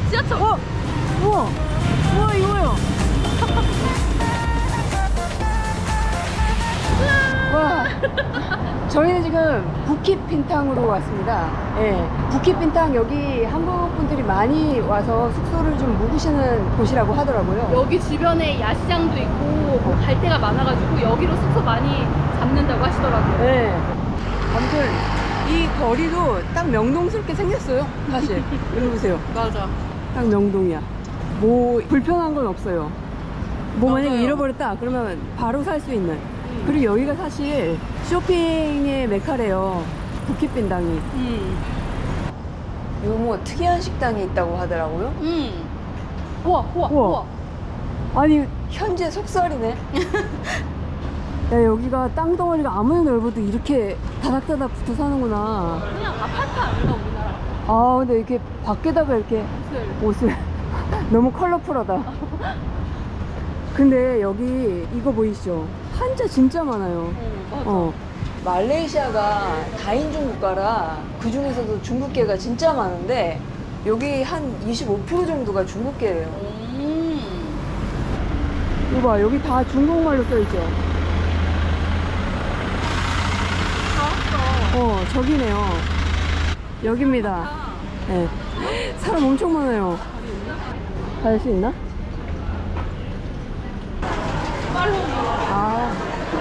지하철. 우와! 우와, 이거요! 와! 저희는 지금 부키핀탕으로 왔습니다. 예. 부키핀탕 여기 한국 분들이 많이 와서 숙소를 좀 묵으시는 곳이라고 하더라고요. 여기 주변에 야시장도 있고 뭐 갈 데가 많아가지고 여기로 숙소 많이 잡는다고 하시더라고요. 네. 아무튼 이 거리도 딱 명동스럽게 생겼어요. 사실 여기 보세요. 맞아. 딱 명동이야. 뭐 불편한 건 없어요. 뭐 만약에 맞아요. 잃어버렸다 그러면 바로 살 수 있는. 그리고 여기가 사실 쇼핑의 메카래요. 부키빈당이. 이거 뭐 특이한 식당이 있다고 하더라고요. 우와. 아니 현재 속살이네. 야, 여기가 땅덩어리가 아무리 넓어도 이렇게 다닥다닥 붙어 사는구나. 그냥 아파트 아닌가 우리나라. 아 근데 이렇게 밖에다가 이렇게 옷을 너무 컬러풀하다. 근데 여기 이거 보이시죠? 한자 진짜 많아요. 맞아. 말레이시아가 다인종 국가라 그 중에서도 중국계가 진짜 많은데 여기 한 25% 정도가 중국계예요. 이거 봐, 여기 다 중국말로 써있죠? 다 왔어. 저기네요. 여기입니다. 네. 사람 엄청 많아요. 갈 수 있나? 아.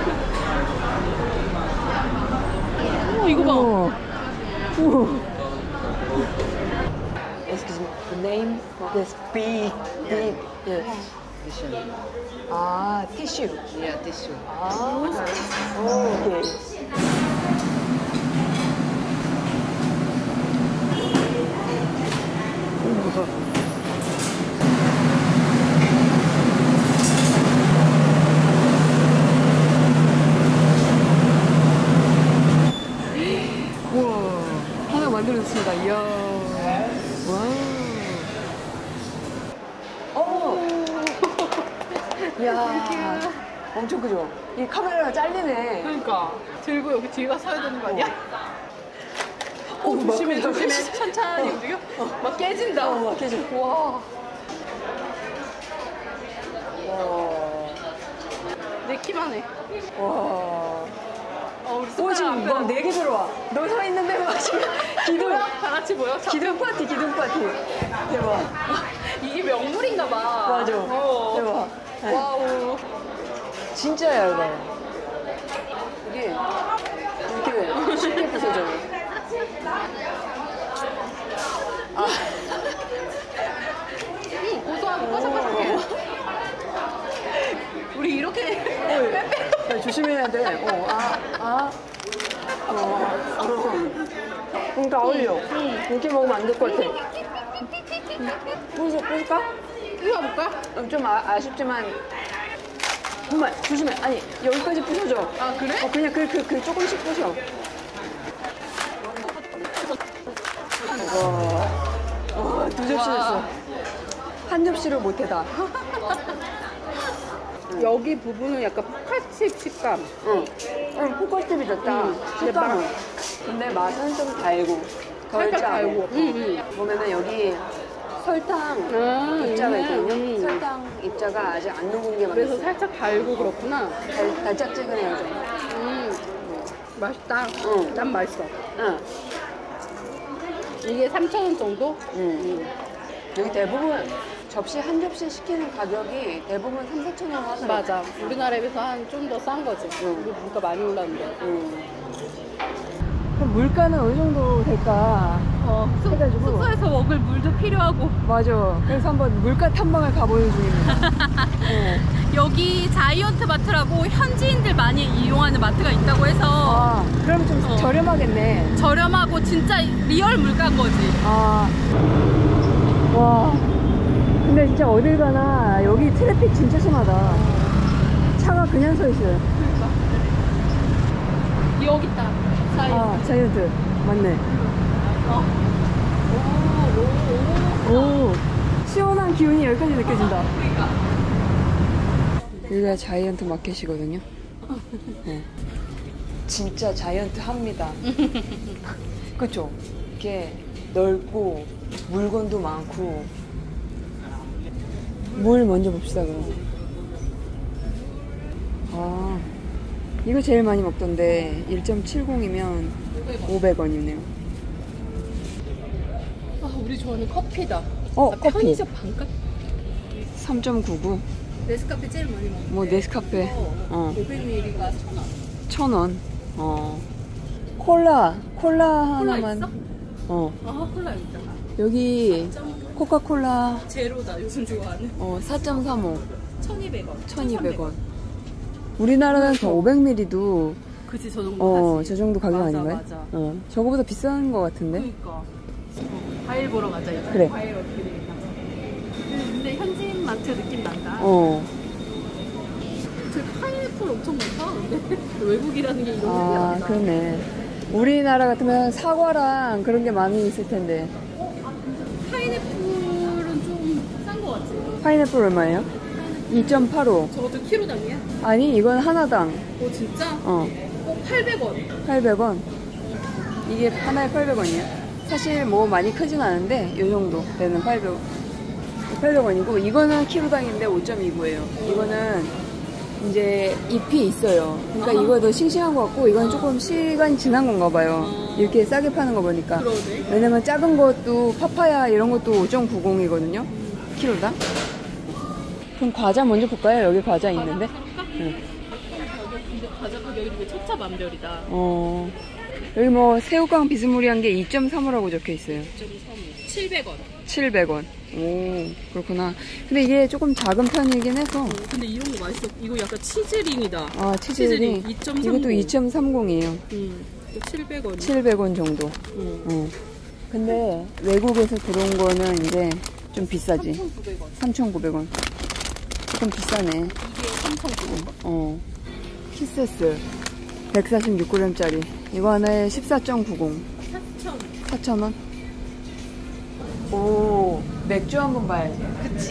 이거 봐. 우와. Excuse me, the name? Yes, B. Yes. Tissue. 아, 티슈. Yeah, tissue. 아, 오케이. 우와, 하나 만들어졌습니다. 이야. 와. 이야. 엄청 크죠? 이 카메라가 잘리네. 그러니까 들고 여기 뒤가 서야 되는 거 아니야? 조심해. 천천히 움직여. 막 깨진다. 막 깨져. 와. 내 키만 해. 와. 우리 오, 지금 막 4개 들어와. 너 서 있는데 막 지금 기둥. 다 같이 모여. 기둥 파티. 대박. 이게 명물인가 봐. 맞아. 대박. 와우. 진짜 얇아요. 이게 이렇게 쉽게 부서져요. 고소하고 바삭바삭해. 우리 이렇게 야, 조심해야 돼. 다 어울려. 이렇게 먹으면 안 될 것 같아. 부술까? 부숴볼까? 좀 아쉽지만. 정말 조심해. 아니 여기까지 부서져. 아 그래? 그냥 그 조금씩 부셔. 와, 2접시 됐어. 한 접시를 못해다. 여기 부분은 약간 포카칩 식감. 포커스텝이 좋다. 식감은. 근데 맛은 좀 달고. 살짝 달고. 보면은 여기 설탕 입자가 있거든요. 설탕 입자가 아직 안 녹은 게 그래서 많았어요. 살짝 달고 그렇구나. 달짝지근해요 좀. 맛있다. 응. 난 맛있어. 응. 이게 3,000원 정도? 여기 대부분 접시 한 접시 시키는 가격이 대부분 3,000~4,000원 하더라고요. 맞아. 우리나라에 비해서 한 좀 더 싼 거지. 우리 물가 많이 올랐는데. 그럼 물가는 어느 정도 될까? 해가지고. 숙소에서 먹을 물도 필요하고. 맞아. 그래서 한번 물가 탐방을 가보는 중입니다. 여기 자이언트 마트라고 현지인들 많이 이용하는 마트가 있다고 해서 그러면 좀 저렴하겠네. 저렴하고 진짜 리얼 물가인 거지. 와. 근데 진짜 어딜 가나 여기 트래픽 진짜 심하다. 차가 그냥 서 있어요. 여기 있다. 자이언트. 자이언트. 맞네. 오. 시원한 기운이 여기까지 느껴진다. 여기가 자이언트 마켓이거든요. 네. 진짜 자이언트 합니다. 그쵸? 이렇게 넓고 물건도 많고 물 먼저 봅시다 그럼. 아, 이거 제일 많이 먹던데 1.70이면 500원이네요. 아, 우리 좋아하는 커피다. 커피 편의점 반값. 3.99. 네스카페 제일 많이 먹는. 뭐 네스카페 500ml가 1,000원. 1,000원. 콜라 하나만. 있어? 아, 콜라 여기 있다. 여기 코카콜라 제로다. 요즘 좋아하는. 4.35 1,200원. 1,200원. 우리나라는 저 500ml도 그치, 저 정도 하지. 저 정도 가격 맞아, 아닌가요? 맞아. 저거보다 비싼 것 같은데. 그러니까. 과일 보러 가자 이제. 그래. 과일 어떻게 되겠다. 근데 현지인 마트 느낌 난다. 저 파인애플 엄청 많다. 근데 외국이라는 게 이런 게 아니다. 그러네. 우리나라 같으면 사과랑 그런 게 많이 있을 텐데. 파인애플은 좀 싼 거 같지? 파인애플 얼마예요? 2.85. 저것도 키로당이야? 아니, 이건 하나당. 오, 진짜? 800원. 800원. 이게 하나에 800원이야. 사실 뭐 많이 크진 않은데 이 정도 되는 800원이고, 이거는 키로당인데 5.29예요. 이거는 이제 잎이 있어요. 그러니까 이거 더 싱싱한 것 같고, 이건 조금 시간이 지난 건가 봐요. 이렇게 싸게 파는 거 보니까. 그러네. 왜냐면 작은 것도 파파야 이런 것도 5.90이거든요. 키로당. 그럼 과자 먼저 볼까요? 여기 과자 있는데. 응. 근데 과자 가격이 되게 천차만별이다. 여기 뭐 새우깡 비스무리한 게 2.35라고 적혀 있어요. 700원. 700원. 오, 그렇구나. 근데 이게 조금 작은 편이긴 해서. 근데 이런 거 맛있어. 이거 약간 치즈링이다. 아, 치즈링. 2.30. 이것도 2.30이에요. 700원. 700원 정도. 근데 외국에서 들어온 거는 이제 좀 비싸지. 3,900원. 3,900원. 조금 비싸네. 이게 3,900원. 키세스 146g짜리. 이거 하나에 14.90. 4,000원. 오, 맥주 한번 봐야지. 그치.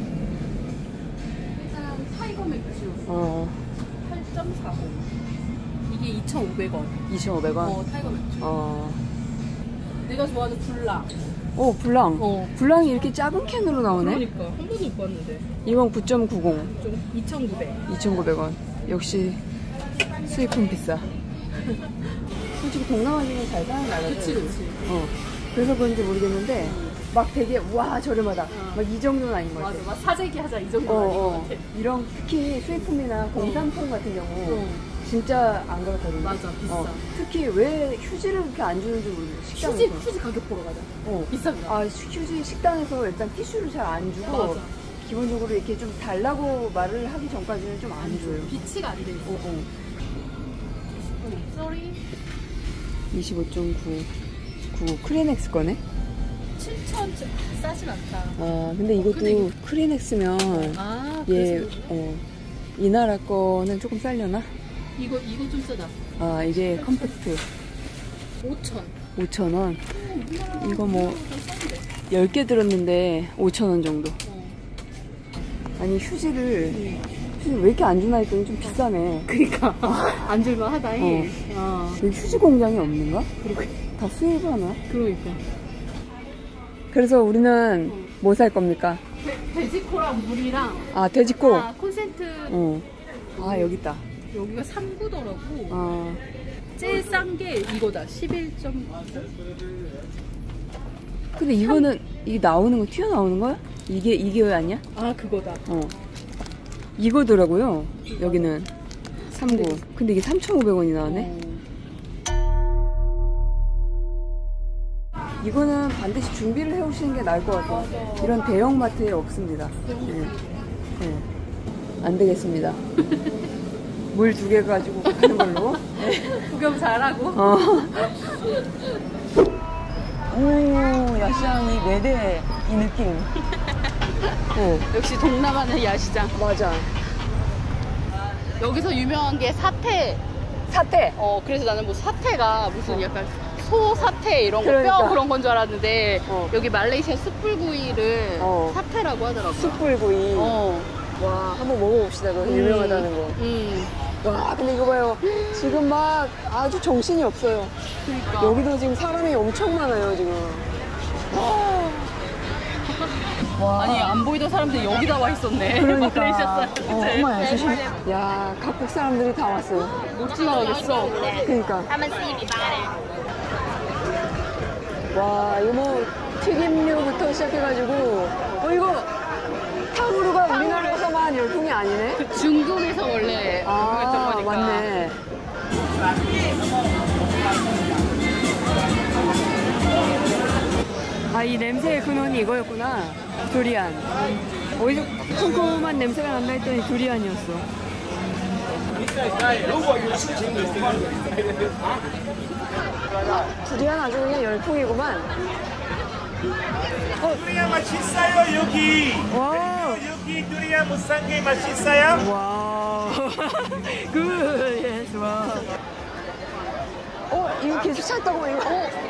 일단 타이거 맥주. 8.40. 이게 2,500원. 2,500원. 타이거 맥주. 내가 좋아하는 블랑. 오, 블랑. 블랑이 이렇게 작은 캔으로 나오네. 그러니까 한 번도 못 봤는데. 이건 9.90. 좀 2,900. 2,900원. 역시 수입품 비싸. 솔직히 동남아시면 잘 사는 나라죠. 그치. 그래서 그런지 모르겠는데 막 되게 와 저렴하다. 막 이 정도는 아닌 것 같아. 맞아. 막 사재기 하자 이 정도 아닌 것 같아. 이런 특히 수입품이나 공산품 같은 경우 진짜 안 그렇거든요. 맞아, 비싸. 특히 왜 휴지를 그렇게 안 주는지 모르겠어. 식당에서. 휴지 가격 보러 가자. 비싼가? 아, 휴지 식당에서 일단 티슈를 잘 안 주고 맞아. 기본적으로 이렇게 좀 달라고 말을 하기 전까지는 좀 안 줘요. 비치가 안 돼 있어. 쏘리. 25.9 크리넥스 거네? 7,000 싸진 않다. 근데 이것도 크리넥스면 얘 이 나라 거는 조금 싸려나? 이거 좀 싸다. 이게 컴팩트 5,000. 5,000원. 이거 뭐 10개 들었는데 5,000원 정도. 아니 휴지를 왜 이렇게 안 주나 했더니 좀 비싸네. 그니까 안 줄만 하다잉. 여기 휴지 공장이 없는가? 다 수입을 하나? 그러니까. 그래서 우리는 뭐 살 겁니까? 돼지코랑 물이랑 돼지코. 콘센트. 여기 있다. 여기가 3구더라고. 제일 싼 게 이거다. 11.9. 근데 이거는 이게 나오는 거 튀어나오는 거야? 이게 왜 아니야? 그거다. 이거더라고요. 여기는 3구. 근데 이게 3,500원이 나오네. 이거는 반드시 준비를 해오시는 게 나을 것 같아요. 이런 대형 마트에 없습니다. 안 되겠습니다. 물 2개 가지고 가는 걸로. 구경 잘하고. 오, 야시장이 4대 이 느낌. 역시 동남아는 야시장. 맞아. 여기서 유명한 게 사태. 사태. 그래서 나는 뭐 사태가 무슨 약간 소 사태 이런 거 그러니까. 뼈 그런 건 줄 알았는데 여기 말레이시아 숯불구이를 사태라고 하더라고요. 숯불구이. 와, 한번 먹어봅시다. 그거 유명하다는 거. 와, 근데 이거 봐요. 지금 막 아주 정신이 없어요. 그러니까. 여기도 지금 사람이 엄청 많아요, 지금. 와. 아니 안 보이던 사람들이 여기다 와 있었네. 그러니까. 그러셨어요. 어머야, 조심. 야, 각국 사람들이 다 왔어요. 못 지나가겠어. 그러니까. 와, 이거 뭐 튀김류부터 시작해가지고, 이거 탕후루가 우리나라에서만 열풍이 아니네. 중국에서 원래 유명했던 아, 거니까. 맞네. 아, 이 냄새의 근원이 이거였구나. 두리안. 어디서 쿰쿰한 냄새가 난다 했더니 두리안이었어. 두리안 아주 그냥 열풍이구만. 두리안 맛있어요 여기. 와, 여기 두리안 무쌍게 맛있어요. 와, 굿, 예스, 와. 이거 계속 찾다고 이거.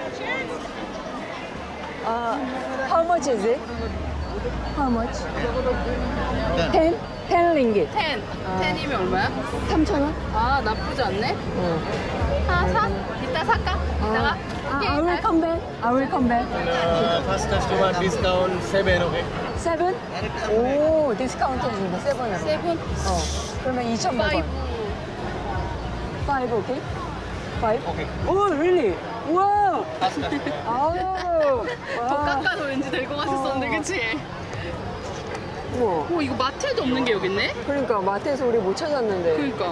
How much is it? How much? 10? 10 ringgit. 10. 10이면 얼마야? 3,000원? 아 나쁘지 않네. 응. 하나 사? 이따 살까? 이따가? I will come back. I will come back. First customer discount 7, okay? 7? 오, 디스카운트 해준다. 7으로. 7? 그러면 2,100원. 5. 5, okay? 5? Okay. Oh, really? 우와! 아우! 더 깎아서 왠지 될 것 같았었는데 그치? 우와. 오 이거 마트에도 없는 게 여기 있네? 그러니까 마트에서 우리 못 찾았는데. 그러니까.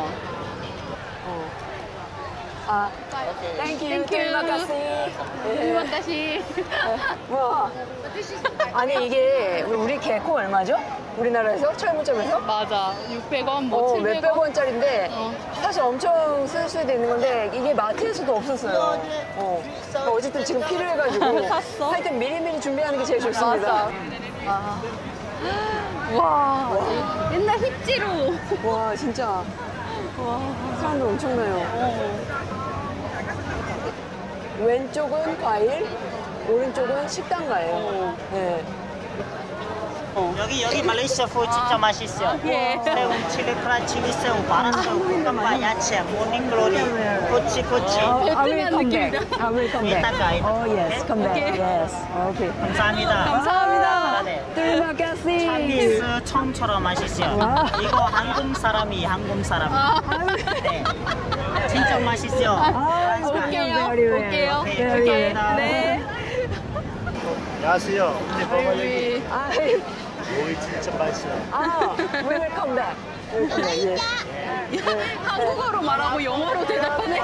땡큐. 땡큐. terima 다시. 와. 아니 이게 우리 개코 얼마죠? 우리나라에서 철물점에서? 맞아. 600원, 뭐 700원. 몇백 원짜리인데 사실 엄청 쓸 수 있는 건데 이게 마트에서도 없었어요. 그러니까 어쨌든 지금 필요해가지고 샀어? 하여튼 미리미리 준비하는 게 제일 좋습니다. 맞아. 와, 옛날 힙지로. 와 진짜 와. 사람들 엄청나요. 왼쪽은 과일, 오른쪽은 식당가예요. 네. 여기 말레이시아 푸드 진짜 맛있어요. 예. 새우, 칠리 크런치, 새우, 바란새우, 볶음밥, 야채, 모닝글로리, 꼬치. 베트남 느낌이다. I will come back. 이따가 Oh yes, come back. 오케이. Yes. Okay. 감사합니다. 감사합니다. 네. terima kasih. 참기스 처음처럼 맛있어요. 와. 이거 한국 사람이. 네. 진짜 맛있어요. 아, 올게요. very well. 올게요. 오케이. 오케이. 감사합니다. 네. 안녕하세요. 여기 오이 진짜 맛있어요. we will come back. We will come back. Yes. 한국어로 말하고 영어로 대답하네.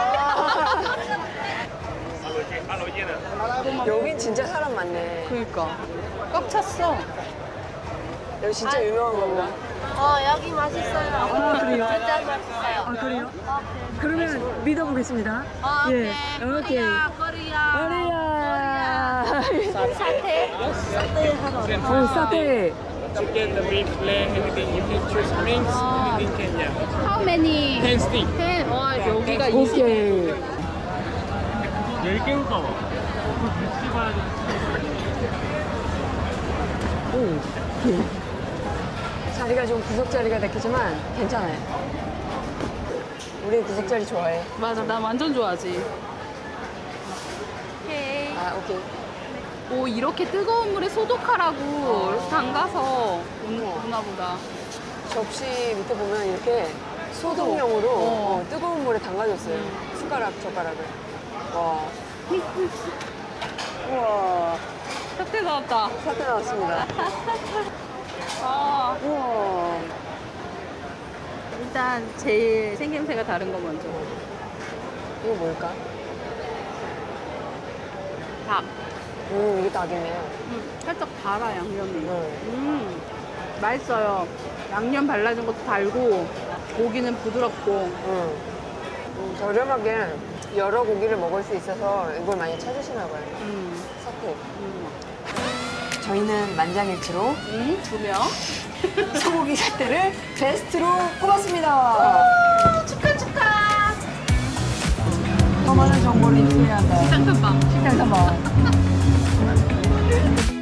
여긴 진짜 사람 많네. 그러니까 꽉 찼어. 여기 진짜 유명한 건가? 여기 맛있어요. 아, 그래요? 진짜 맛있어요. 아, 그래요? 그러면 믿어보겠습니다. 예. 오케이. 코리아. 어리야. 사태. 사태. Chicken, the beef, leg, anything you can choose. Wings, anything can yeah. How many? 10 stick. 10. 와 여기가 20. 오케이. 10개 올까 봐. 자리가 좀 구석자리가 됐겠지만 괜찮아요. 우리 구석자리 좋아해. 맞아, 나 완전 좋아하지. 오케이. 오케이. 오 이렇게 뜨거운 물에 소독하라고 담가서 오나 보다. 접시 밑에 보면 이렇게 소독용으로 뜨거운 물에 담가줬어요. 젓가락을. 와. 우와. 사태 나왔다. 사태 나왔습니다. 아, 우와. 일단 제일 생김새가 다른 거 먼저. 이거 뭘까? 닭. 이게 닭이네요. 살짝 달아 양념이. 응. 맛있어요. 양념 발라준 것도 달고 고기는 부드럽고. 저렴하게 여러 고기를 먹을 수 있어서 이걸 많이 찾으시나 봐요. 사태. 저희는 만장일치로 2명. 소고기 사태를 베스트로 뽑았습니다. 축하. 더 많은 정보를 입수해야 한다. 쌍큰빵. 식당 탐방.